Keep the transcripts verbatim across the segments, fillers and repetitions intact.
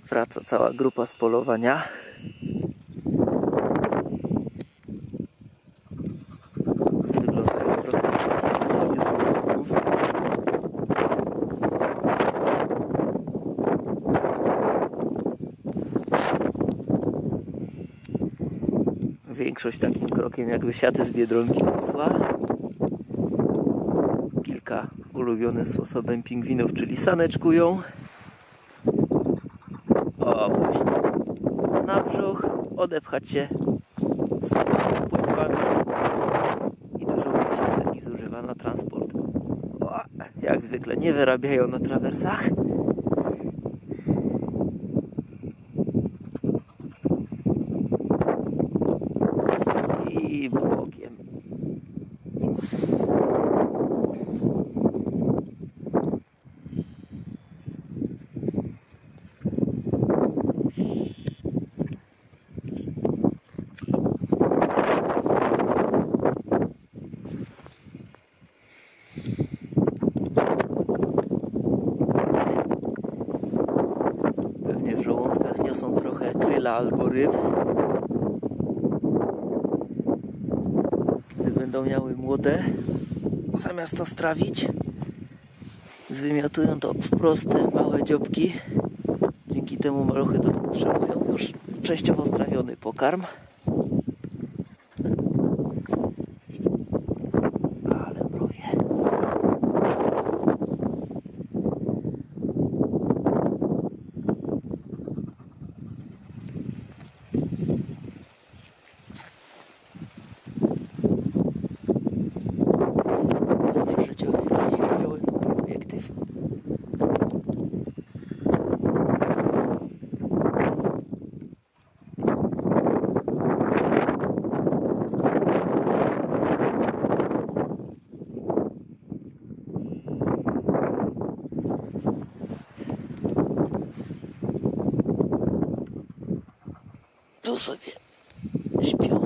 Wraca cała grupa z polowania. Wyglądają trochę jak z bułków. Większość takim krokiem jak wysiady z Biedronki niosła. Kilka ulubionym sposobem pingwinów, czyli saneczkują. O, właśnie. Na brzuch, odepchać się z takimi płetwami i dużo mniej energii zużywa na transport. O, jak zwykle nie wyrabiają na trawersach. I bokiem. Pewnie w żołądkach niosą trochę kryla albo ryb. Kiedy będą miały młode, zamiast to strawić, zwymiotują to wprost te małe dzióbki. Dzięki temu maluchy otrzymują już częściowo strawiony pokarm. Ale mrowie. Dobrze, że działałem mój obiektyw. Tu sobie śpią.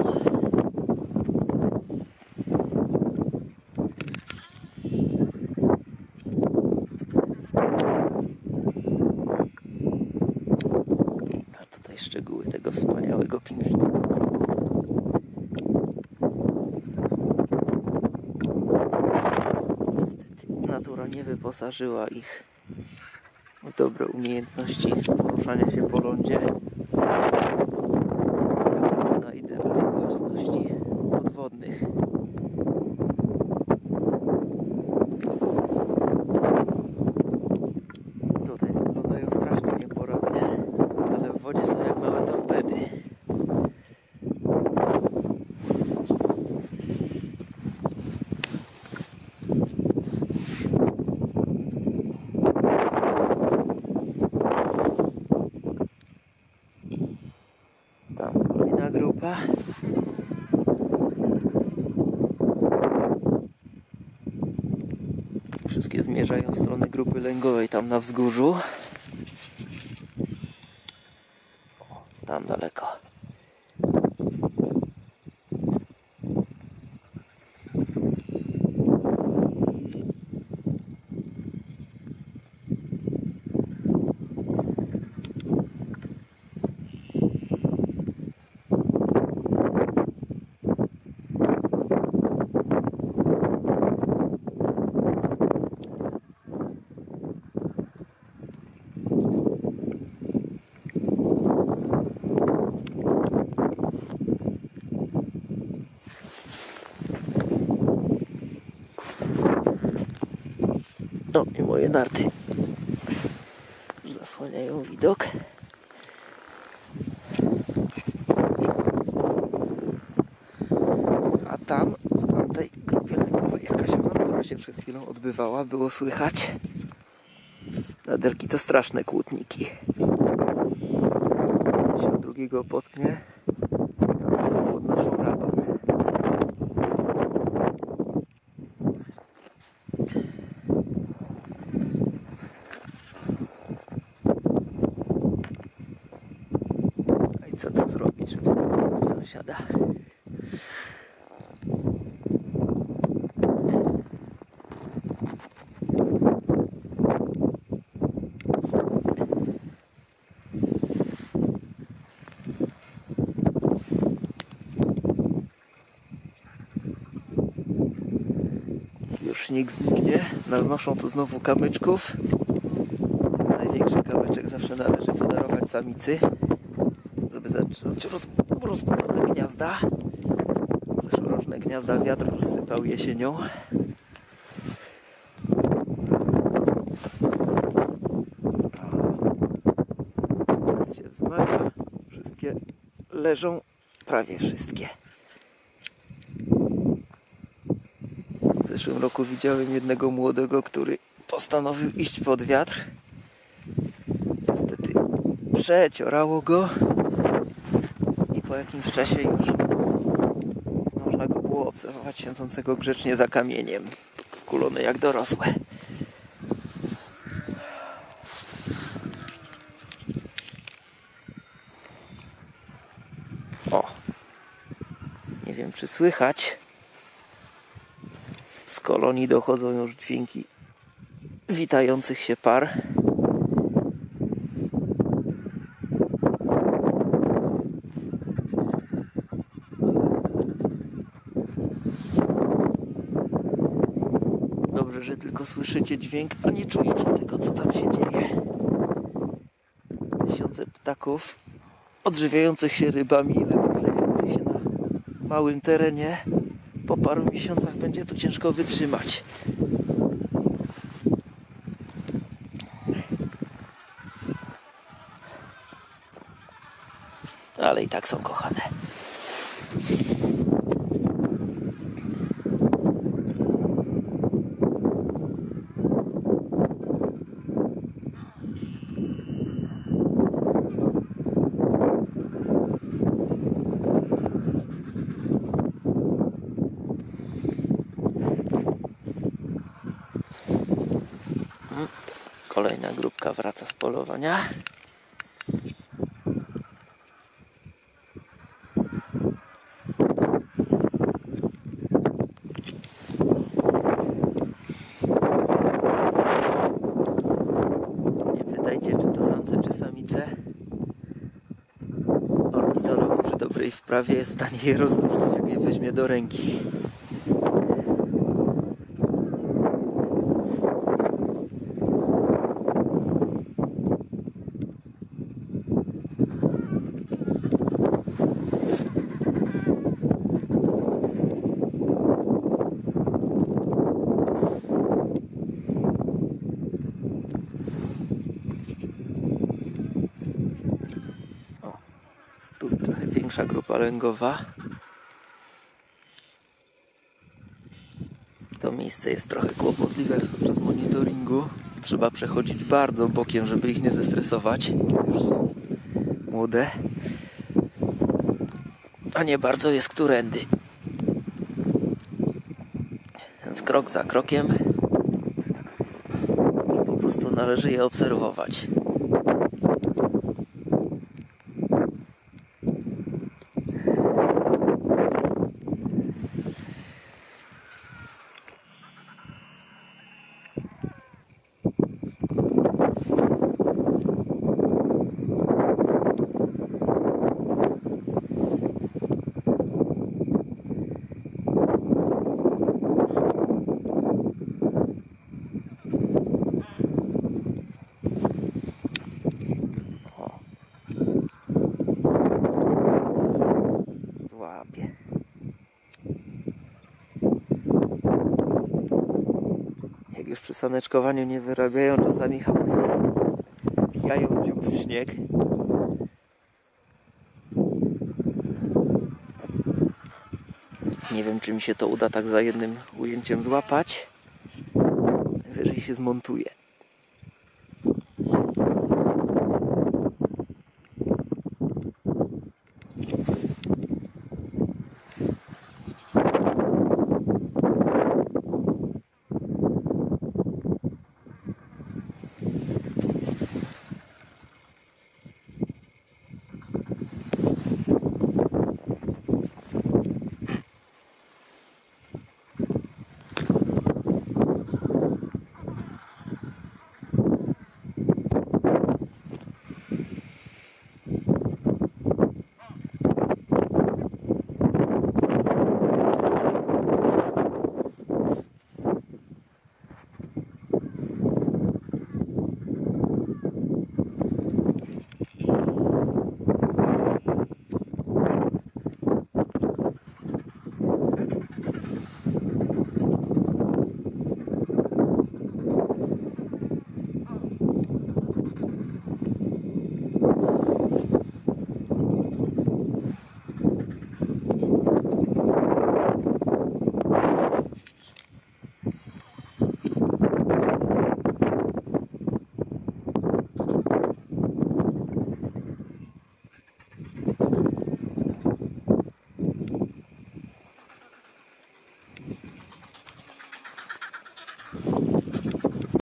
A tutaj szczegóły tego wspaniałego pingwinnego kroku. Niestety natura nie wyposażyła ich w dobre umiejętności poruszania się po lądzie. Na idealnej własności podwodnych. Tutaj wyglądają strasznie nieporadnie, ale w wodzie są jak małe torpedy. Tam kolejna grupa. Wszystkie zmierzają w stronę grupy lęgowej tam na wzgórzu. O, tam daleko. No i moje narty zasłaniają widok. A tam, w tamtej grupie lękowej jakaś awantura się przed chwilą odbywała, było słychać. Naderki to straszne kłótniki. Jeden się od drugiego potknie, a podnoszą raban. Co tu zrobić, żeby nie pokonać sąsiada? śnieg zniknie. Naznoszą tu znowu kamyczków. Największy kamyczek zawsze należy podarować samicy, żeby zacząć roz, rozbudowę gniazda. Zeszłoroczne gniazda wiatr rozsypał jesienią. Wiatr się wzmaga. Wszystkie leżą, prawie wszystkie. W zeszłym roku widziałem jednego młodego, który postanowił iść pod wiatr. Niestety przeciorało go i po jakimś czasie już można go było obserwować siedzącego grzecznie za kamieniem, skulony jak dorosłe. O, nie wiem czy słychać, z kolonii dochodzą już dźwięki witających się par. Dobrze, że tylko słyszycie dźwięk, a nie czujecie tego, co tam się dzieje. Tysiące ptaków odżywiających się rybami i wypróżniających się na małym terenie. Po paru miesiącach będzie tu ciężko wytrzymać. Ale i tak są kochane. Kolejna grupka wraca z polowania. Nie pytajcie, czy to samce, czy samice. Ornitolog przy dobrej wprawie jest w stanie je rozróżnić, jak je weźmie do ręki. Tu trochę większa grupa lęgowa. To miejsce jest trochę kłopotliwe podczas monitoringu. Trzeba przechodzić bardzo bokiem, żeby ich nie zestresować, kiedy już są młode. A nie bardzo jest którędy. Więc krok za krokiem i po prostu należy je obserwować. Złapie. Jak już przy saneczkowaniu nie wyrabiają, czasami hamują, wbijają dziób w śnieg. Nie wiem, czy mi się to uda tak za jednym ujęciem złapać. Najwyżej się zmontuje.